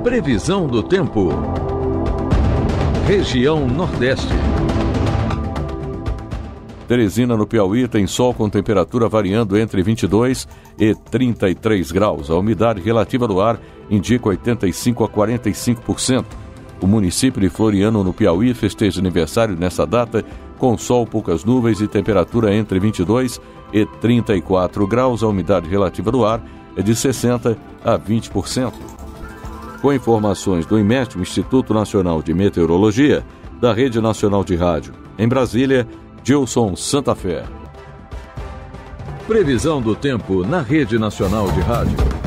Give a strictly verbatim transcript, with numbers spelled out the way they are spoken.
Previsão do tempo. Região Nordeste. Teresina, no Piauí, tem sol com temperatura variando entre vinte e dois e trinta e três graus. A umidade relativa do ar indica oitenta e cinco a quarenta e cinco por cento. O município de Floriano, no Piauí, festeja aniversário nessa data, com sol, poucas nuvens e temperatura entre vinte e dois e trinta e quatro graus. A umidade relativa do ar é de sessenta a vinte por cento. Com informações do IMET, o Instituto Nacional de Meteorologia, da Rede Nacional de Rádio. Em Brasília, Gilson Santa Fé. Previsão do tempo na Rede Nacional de Rádio.